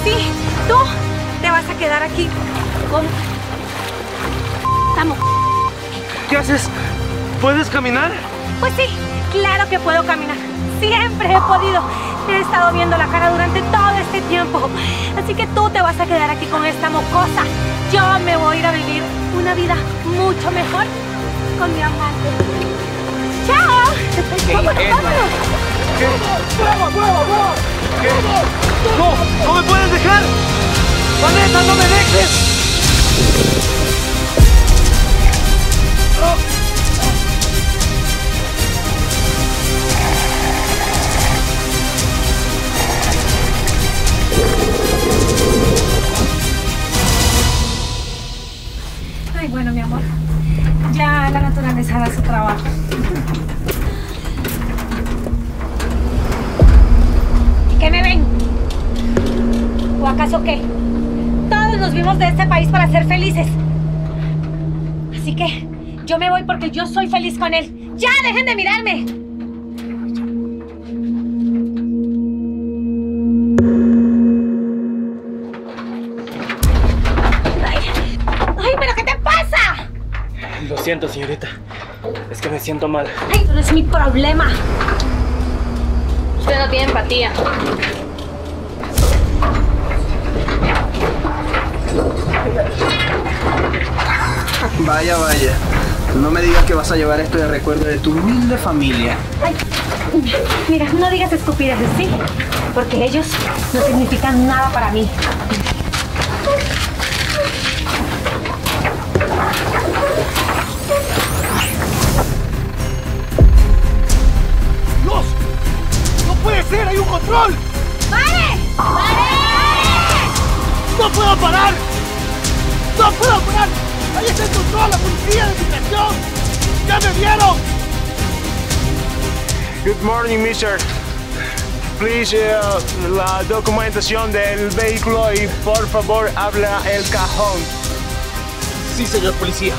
sí, tú te vas a quedar aquí con... Estamos. ¿Qué haces? ¿Puedes caminar? Pues sí, claro que puedo caminar. Siempre he podido. Te he estado viendo la cara durante todo este tiempo. Así que tú te vas a quedar aquí con esta mocosa. Yo me voy a ir a vivir una vida mucho mejor con mi amante. ¡Chao! ¡Vámonos, vámonos! ¿Qué? ¿Qué? ¡No! ¡No me puedes dejar! ¡Vanessa, no me dejes! Ay, bueno, mi amor. Ya la naturaleza hará su trabajo. ¿Qué me ven? ¿O acaso qué? Todos nos vimos de este país para ser felices. Así que yo me voy porque yo soy feliz con él. ¡Ya, dejen de mirarme! ¡Ay, pero qué te pasa! Lo siento, señorita. Es que me siento mal. ¡Ay, no es mi problema! Usted no tiene empatía. Vaya, vaya. No me digas que vas a llevar esto de recuerdo de tu humilde familia. Ay, mira, no digas estupideces, ¿sí? Porque ellos no significan nada para mí. ¡Dios! ¡No puede ser! ¡Hay un control! ¡Pare! ¡Pare! ¡No puedo parar! ¡No puedo parar! ¡Ahí está el control! ¡La policía de migración! ¡Ya me vieron! Good morning, mister. Please, la documentación del vehículo y por favor habla el cajón. Sí, señor policía.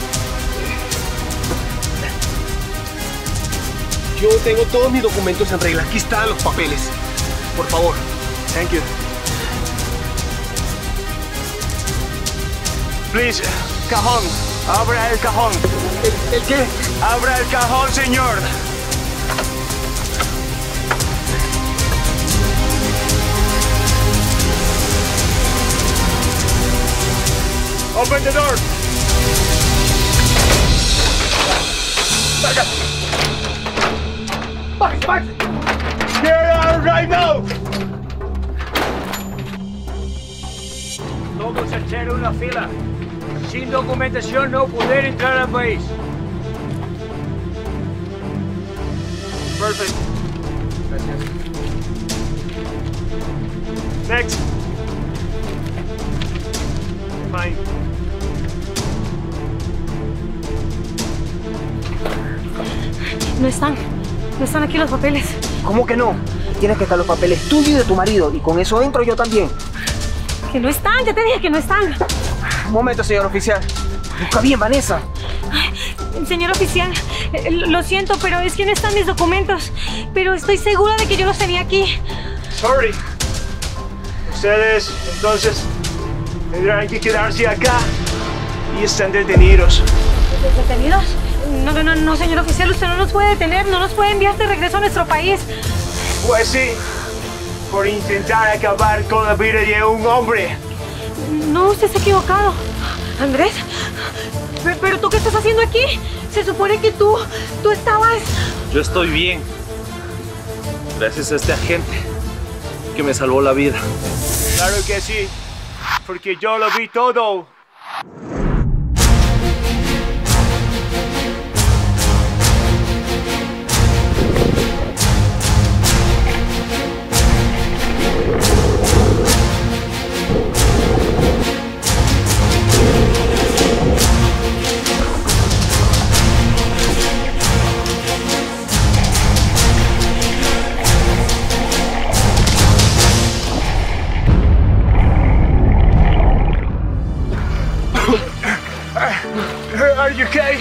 Yo tengo todos mis documentos en regla. Aquí están los papeles. Por favor. Thank you. Please, cajón. Abra el cajón. ¿El qué? Abra el cajón, señor. Open the door. Back. Get out right now. Todos hacer una fila. Sin documentación no poder entrar al país. Perfect. Gracias. Next. Fine. No están aquí los papeles. ¿Cómo que no? Tienes que estar los papeles tuyos y de tu marido. Y con eso entro yo también. Que no están, ya te dije que no están. Un momento, señor oficial. Busca bien, Vanessa. Señor oficial, lo siento, pero es que no están mis documentos. Pero estoy segura de que yo los tenía aquí. Sorry. Ustedes, entonces, tendrán que quedarse acá y están detenidos. ¿Detenidos? No, señor oficial, usted no nos puede detener, no nos puede enviar de regreso a nuestro país. Pues sí, por intentar acabar con la vida de un hombre. No, usted está equivocado. Andrés, ¿pero tú qué estás haciendo aquí? Se supone que tú estabas... Yo estoy bien. Gracias a este agente que me salvó la vida. Claro que sí, porque yo lo vi todo. Are you okay?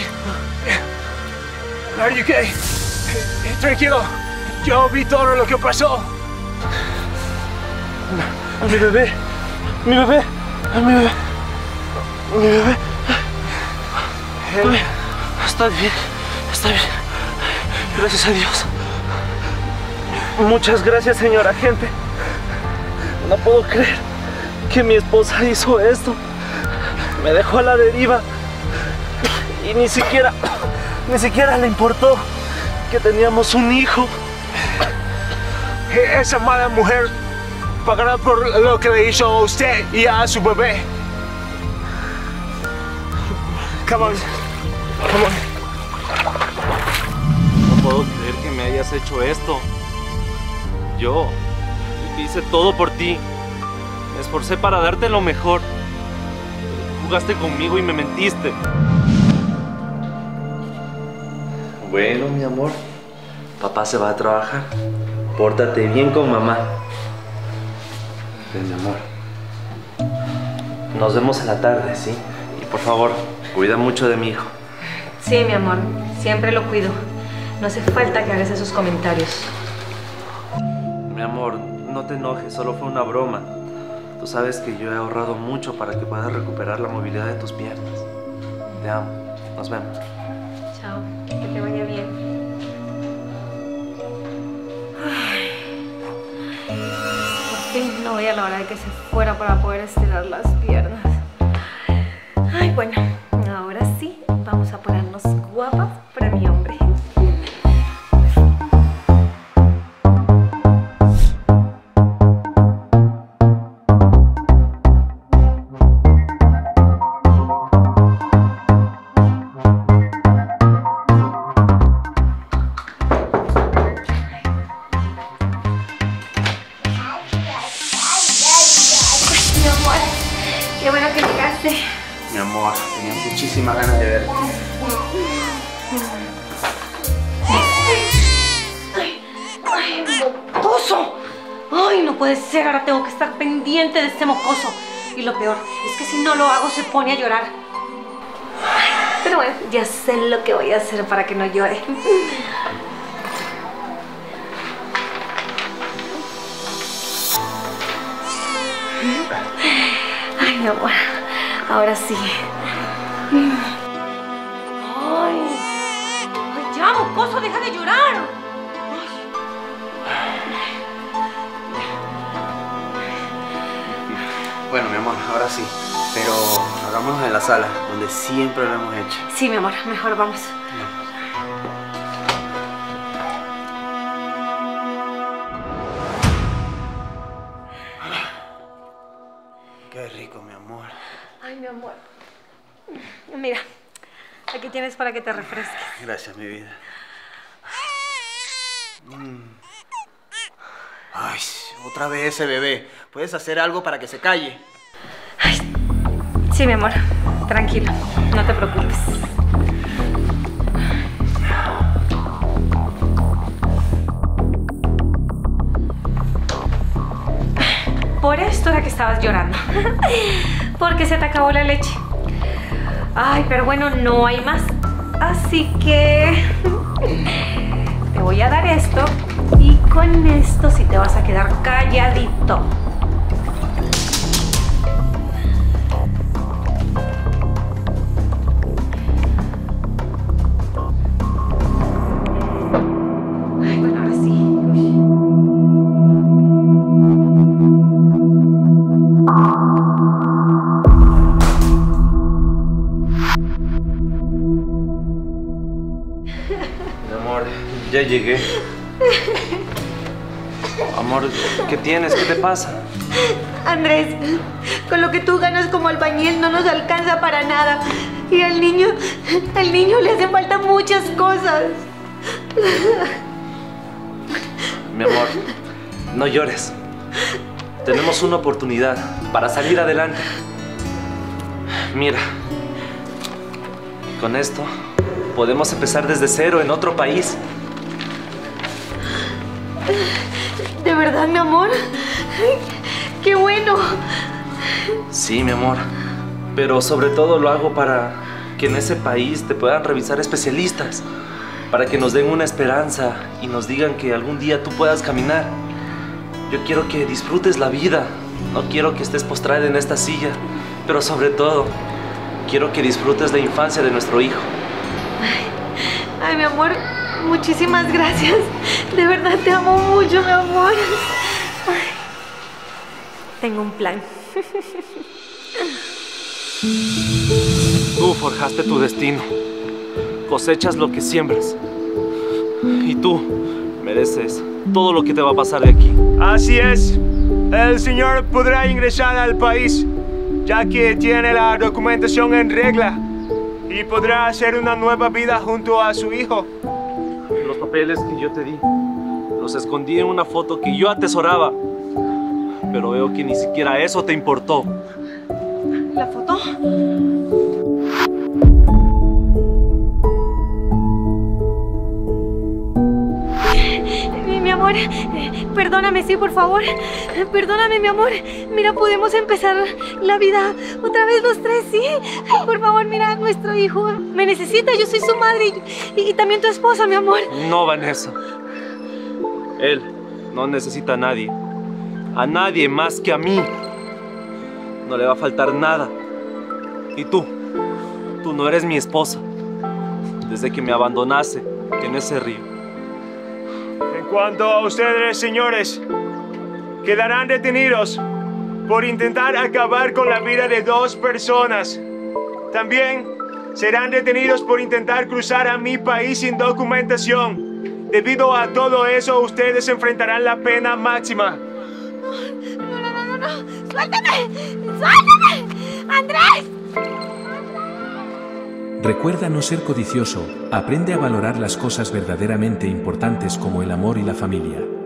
Are you okay? Tranquilo, yo vi todo lo que pasó. A mi bebé Mi bebé. Mi bebé. Mi bebé. Está bien. Está bien. Gracias a Dios. Muchas gracias, señor agente. No puedo creer que mi esposa hizo esto. Me dejó a la deriva. Y ni siquiera le importó que teníamos un hijo. Esa mala mujer pagará por lo que le hizo a usted y a su bebé. Come on. Come on. No puedo creer que me hayas hecho esto. Yo hice todo por ti. Me esforcé para darte lo mejor. Jugaste conmigo y me mentiste. Bueno, mi amor. Papá se va a trabajar. Pórtate bien con mamá. Ven, mi amor. Nos vemos en la tarde, ¿sí? Y por favor, cuida mucho de mi hijo. Sí, mi amor. Siempre lo cuido. No hace falta que hagas esos comentarios. Mi amor, no te enojes, solo fue una broma. Tú sabes que yo he ahorrado mucho para que puedas recuperar la movilidad de tus piernas. Te amo. Nos vemos. Chao. Que te vaya bien. Por fin no veía la hora de que se fuera para poder estirar las piernas. Ay, bueno. Ahora sí, vamos a ponernos guapas para mi hombre. Qué bueno que llegaste. Mi amor, tenía muchísimas ganas de verte. ¡Ay, mocoso! ¡Ay, no puede ser! Ahora tengo que estar pendiente de este mocoso. Y lo peor es que si no lo hago se pone a llorar. Pero bueno, ya sé lo que voy a hacer para que no llore. Ay, mi amor. Ahora sí. Ay, ya, mocoso, deja de llorar. Bueno, mi amor, ahora sí. Pero hagámoslo en la sala, donde siempre lo hemos hecho. Sí, mi amor, mejor vamos. Qué rico, mi amor. Ay, mi amor. Mira, aquí tienes para que te refresques. Gracias, mi vida. Ay, otra vez ese bebé. ¿Puedes hacer algo para que se calle? Ay, sí, mi amor. Tranquilo, no te preocupes. Por esto era que estabas llorando. Porque se te acabó la leche. Ay, pero bueno, no hay más. Así que te voy a dar esto. Y con esto sí te vas a quedar calladito. Ay, bueno, ahora sí. Mi amor, ya llegué. Amor, ¿qué tienes? ¿Qué te pasa? Andrés, con lo que tú ganas como albañil no nos alcanza para nada. Y al niño le hacen falta muchas cosas. Mi amor, no llores. Tenemos una oportunidad para salir adelante. Mira, con esto podemos empezar desde cero en otro país. ¿De verdad, mi amor? ¡Qué bueno! Sí, mi amor. Pero sobre todo lo hago para que en ese país te puedan revisar especialistas. Para que nos den una esperanza y nos digan que algún día tú puedas caminar. Yo quiero que disfrutes la vida, No quiero que estés postrada en esta silla, pero sobre todo, quiero que disfrutes la infancia de nuestro hijo. Ay, mi amor, muchísimas gracias. De verdad te amo mucho, mi amor. Ay, tengo un plan. Tú forjaste tu destino. Cosechas lo que siembras. Y tú mereces todo lo que te va a pasar de aquí. Así es. El señor podrá ingresar al país, ya que tiene la documentación en regla, y podrá hacer una nueva vida junto a su hijo. Los papeles que yo te di, los escondí en una foto que yo atesoraba. Pero veo que ni siquiera eso te importó. ¿La foto? Mi amor, perdóname, sí, por favor. Perdóname, mi amor. Mira, podemos empezar la vida otra vez los tres, ¿sí? Por favor, mira, nuestro hijo me necesita. Yo soy su madre y también tu esposa, mi amor. No, Vanessa. Él no necesita a nadie. A nadie más que a mí. No le va a faltar nada. Y tú no eres mi esposa. Desde que me abandonaste en ese río. En cuanto a ustedes, señores, quedarán detenidos por intentar acabar con la vida de 2 personas. También serán detenidos por intentar cruzar a mi país sin documentación. Debido a todo eso, ustedes enfrentarán la pena máxima. No. ¡Suéltame! ¡Suéltame! ¡Andrés! Recuerda no ser codicioso, aprende a valorar las cosas verdaderamente importantes como el amor y la familia.